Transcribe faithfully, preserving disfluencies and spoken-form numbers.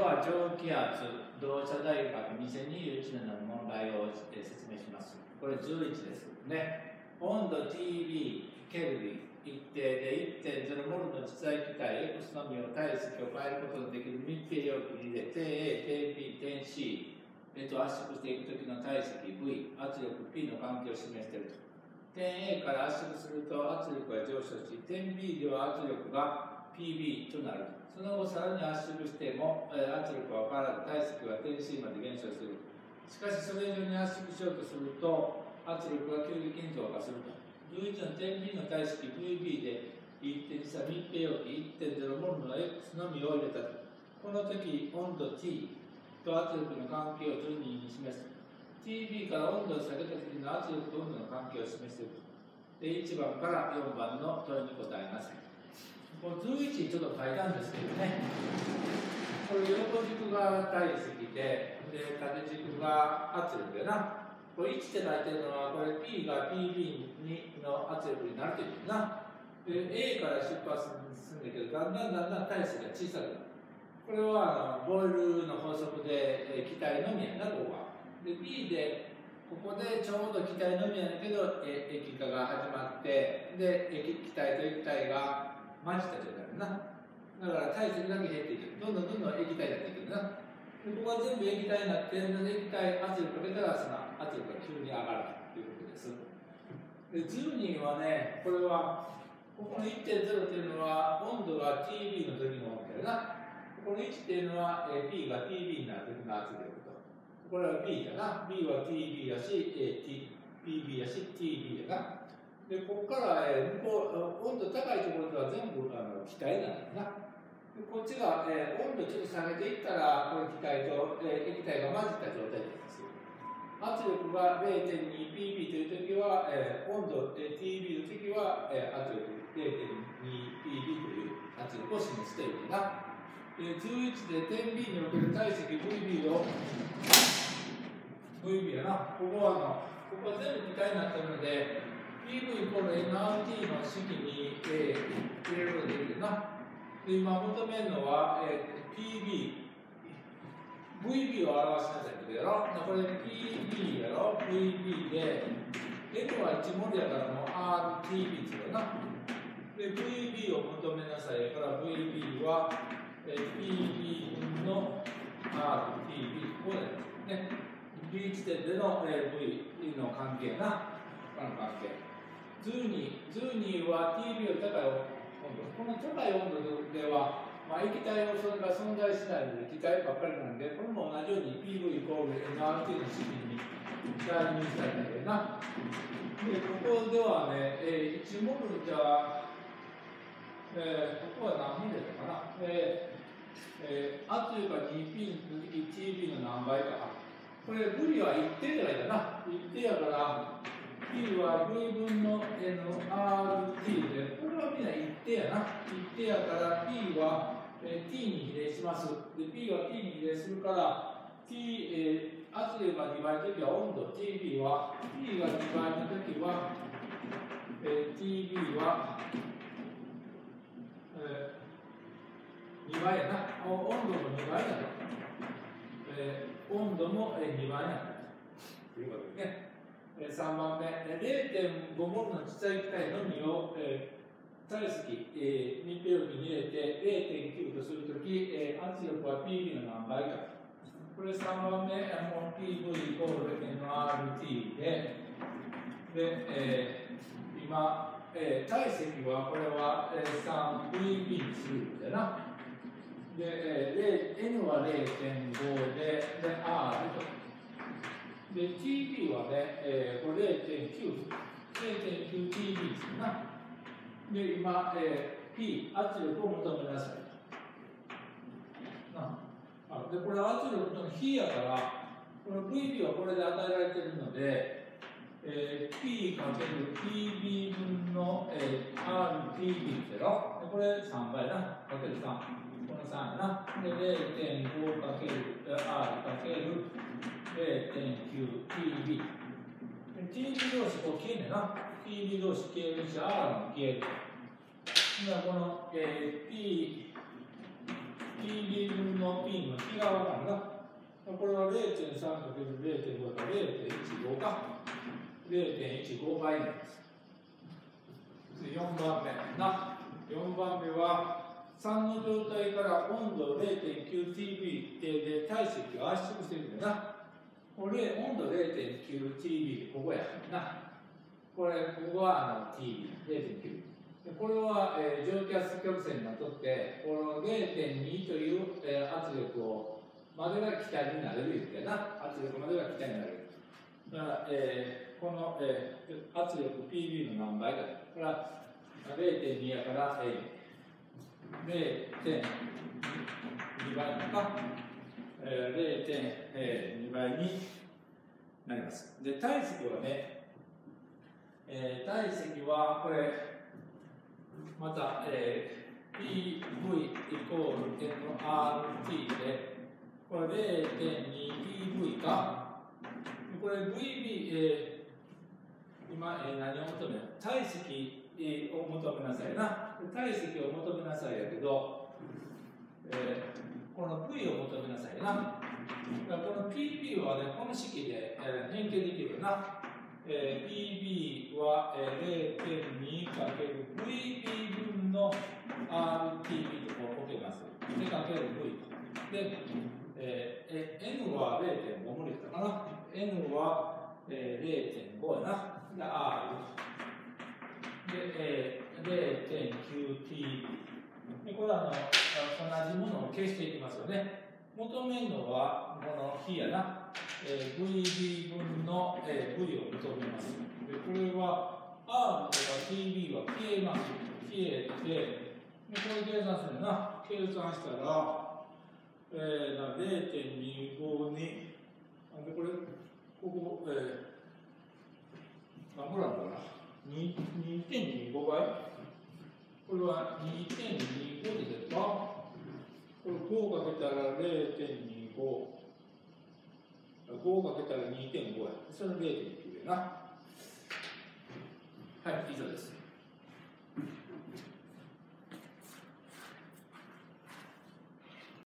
は蒸気圧、同社大学にせんにじゅういちねんの問題を説明します。これじゅういちですね。温度 ティービー、ケルビン、一定で いってんゼロ モルの実在気体 X のみを体積を変えることのできる密閉容器に入れ、点 A、点 B、点 C へと圧縮していくときの体積 V、圧力 P の関係を示していると。点 A から圧縮すると圧力が上昇し、点 B では圧力が ピービー となる。その後さらに圧縮しても圧力は変わらず体積は点 C まで減少する。しかしそれ以上に圧縮しようとすると圧力が急激に増加すると。じゅういちの点 B の体積 ブイビー で一定にした密閉容器 いってんゼロ モルの X のみを入れたと。この時温度 T と圧力の関係を順に示す。ティービー から温度を下げた時の圧力と温度の関係を示している。で、いちばんからよんばんの問いに答えなさい。このじゅういちちょっと書いたんですけどね。これ横軸が体積で、で縦軸が圧力やな。これいちって書いてるのは、これ P が ピービー にの圧力になるということな。で、A から出発するんだけど、だんだんだんだん体積が小さくなる。これはあのボイルの法則で、え気体のみやな、ここは。で、B で、ここでちょうど気体のみやねんけど、え液化が始まって、で、液気体と液体が混じった状態だな。だから体積だけ減っていく。どんどんどんどん液体になっていくな。で、ここは全部液体になって、液体圧力かけたら、その圧力が急に上がるということです。で、じゅうにはね、これは、ここの いってんゼロ というのは、温度が ティービー の時の温度やな。このいちっていうのは、え P が ピービー になる時の圧力と。これは B だな。B は ティービー やし、え T、ピービー やし、ティービー だな。で、ここから、え向こう、温度高いところでは全部あの気体なんだな。で、こっちが、え温度ちょっと下げていったら、これ気体と、え液体が混じった状態です。圧力が れいてんにピービー という時は、え温度、え ティービー の時は、え圧力 れいてんにピービー という圧力を示しているな。じゅういちで点 B における体積 ブイビー を ブイビー やな。ここはあのここは全部気体になっているので ピーブイ イコール エヌアールティー の式に、えー、入れることができるな。で今求めるのは、えー、ピービー、ブイビー を表しなさいってことやろ。これ ピービー やろ。ブイビー で N はいちモルやからもう アールティービー っていうな。で ブイビー を求めなさいから ブイビー はピービー 分の アールティービー こうなりますね。B 地点での V の関係な、この関係。じゅうに、じゅうには ティービー より高い温度。この高い温度では、まあ、液体をそれが存在しないので、気体ばっかりなんで、これも同じように ピーブイ イコール エヌアールティー の式に代入したいんだけどな。で、ここではね、えー、いちモルじゃ、えー、ここは何モルだったかな。えーえー、圧力が にピー の時 ティービー の何倍か。これ V は一定じゃないかな。一定やから、P は V 分の エヌアールティー で、これはみんな一定やな。一定やから P は、えー、T に比例します。で、P は T に比例するから、T、えー、圧力がにばいの時は温度 ティービー は、P がにばいの時は、えー、ティービー は、えーにばいやな。温度もにばいだと。えー、温度もにばいやということですね。さんばんめ、れいてんごモルの実在気体のみを、えー、体積、えー、密閉容器に入れて れいてんきゅう とするとき、えー、圧力は ピービー の何倍か。これさんばんめ、もう ピーブイ イコール エヌアールティー で、で、えー、今、えー、体積はこれは スリーブイビー にするんだよな。で、えー、N は れいてんご で、で、R と。で、ティービー はね、えー、これ れいてんきゅう。れいてんきゅうティービー ですな。で、今、えー、P、圧力を求めなさいと。なあで、これ圧力の比やから、この ブイビー はこれで与えられているので、えー、P かける ピービー 分の、えー、アールティービー ゼロ。これさんばいな。かけるさん。このさんやな。で、れいてんご かける R かける れいてんきゅうティービー。ティービー 同士こう消えんねんな。ティービー 同士消えるし、R も消える。ではこの、えー、P、 ピービー 分の P の比がわかるな。これは れいてんさんかけるれいてんご だから れいてんいちご か。れいてんいちご 倍になります。よんばんめな。よんばんめはさんの状態から温度 れいてんきゅうティービー で体積を圧縮してるんだな。これ温度 れいてんきゅうティービー でここやからな。これ、ここはあの ティービー、れいてんきゅう。でこれは、えー、蒸気圧曲線になっとって、この れいてんに という、えー、圧力をまでが気体になれるような、圧力までが気体になれる。だから、えー、この、えー、圧力 ピービー の何倍か。これは れいてんに やから、えー、れいてんに 倍とか、えー、れいてんに 倍になります。で、体積はね、えー、体積はこれ、また、えー、ピーブイ イコール エヌアールティー で、これ れいてんにピーブイ か。これ ブイビー、えー、今、えー、何を求める体積、えー、を求めなさいな。体積を求めなさいやけど、えー、この V を求めなさいな。だからこの ピービー はね、この式で、えー、変形できるよな。えー、ピービー は、えー、れいてんに かける ブイビー 分の アールティービー とこう置けます。で、かける V と。で、えー、N は れいてんご 無理だったかな。N は、えー、れいてんご やな。で、R。で、えー、れいてんきゅうティービー。で、これはあの同じものを消していきますよね。求めるのは、この比やな。えー、ブイビー 分の、えー、V を求めます。で、これは R とか ティービー は消えます。消えて、で、これ計算するな。計算したら、えー、れいてんにご に、で、これ、ここ、えー、何個なんだろうな。にてんにご 倍。これは にてんにご で出るか。これごかけたら れいてんにご。ごかけたら にてんご や。それ れいてんきゅう やな。はい、以上です。